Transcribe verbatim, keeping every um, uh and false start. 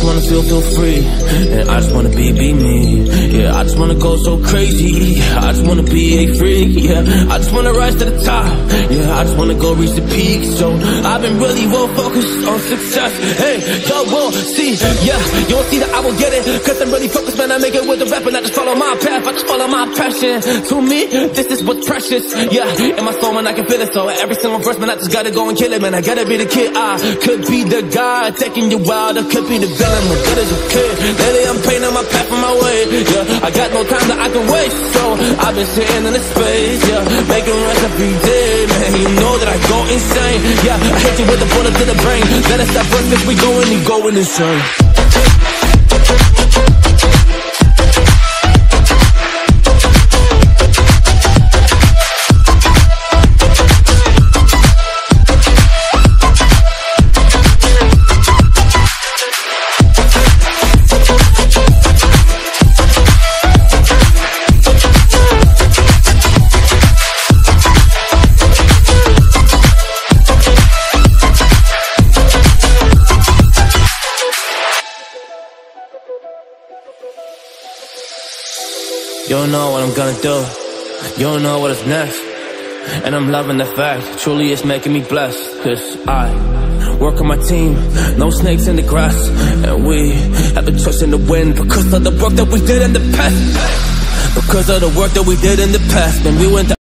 just wanna feel, feel free, and I just wanna be, be me. Yeah, I just wanna go so crazy. I just wanna be a freak. Yeah, I just wanna rise to the top. Yeah, I just wanna go reach the peak. So I've been really well focused on success. Hey, y'all will see. Yeah, you won't see that I will get it, cause I'm really focused, man. I make it with the rap and I just follow my path. I just follow my passion. To me, this is what's precious. Yeah, in my soul, man, I can feel it. So every single verse, man, I just gotta go and kill it, man. I gotta be the kid. I could be the guy taking you wild. I could be the villain, but good as a kid. Lately, I'm painting my path on my way. Yeah, I got no time that I can waste. So I've been sitting in the space. Yeah, making runs every day, man. You know that I go insane. Yeah, I hit you with a bullet to the brain. Let us stop first, cause we going, you going insane. You don't know what I'm gonna do. You don't know what is next. And I'm loving the fact, truly it's making me blessed. Cause I work on my team, no snakes in the grass. And we have a choice in the wind because of the work that we did in the past. Because of the work that we did in the past. And we went